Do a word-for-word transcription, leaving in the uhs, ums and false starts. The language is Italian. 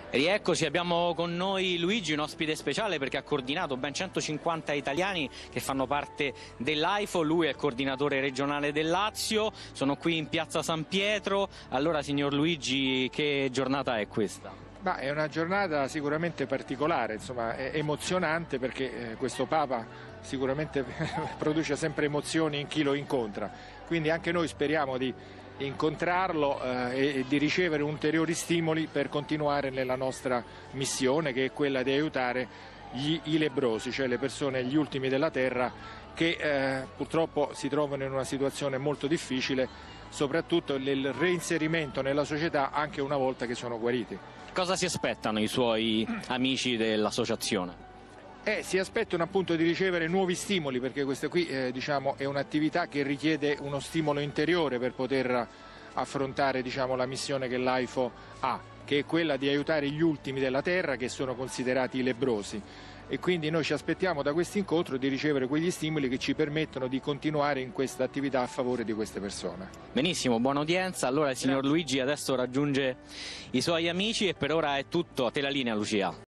Rieccoci, abbiamo con noi Luigi, un ospite speciale perché ha coordinato ben centocinquanta italiani che fanno parte dell'AIFO. Lui è il coordinatore regionale del Lazio. Sono qui in piazza San Pietro. Allora, signor Luigi, che giornata è questa? Bah, è una giornata sicuramente particolare, insomma, è emozionante perché eh, questo Papa sicuramente produce sempre emozioni in chi lo incontra. Quindi anche noi speriamo di incontrarlo eh, e di ricevere ulteriori stimoli per continuare nella nostra missione, che è quella di aiutare gli, i lebbrosi, cioè le persone, gli ultimi della terra, che eh, purtroppo si trovano in una situazione molto difficile, soprattutto il reinserimento nella società anche una volta che sono guariti. Cosa si aspettano i suoi amici dell'associazione? Eh, si aspettano appunto di ricevere nuovi stimoli, perché questa qui eh, diciamo, è un'attività che richiede uno stimolo interiore per poter affrontare, diciamo, la missione che l'AIFO ha, che è quella di aiutare gli ultimi della terra, che sono considerati lebbrosi. E quindi noi ci aspettiamo da questo incontro di ricevere quegli stimoli che ci permettono di continuare in questa attività a favore di queste persone. Benissimo, buona udienza. Allora il signor Grazie. Luigi adesso raggiunge i suoi amici e per ora è tutto. A te la linea, Lucia.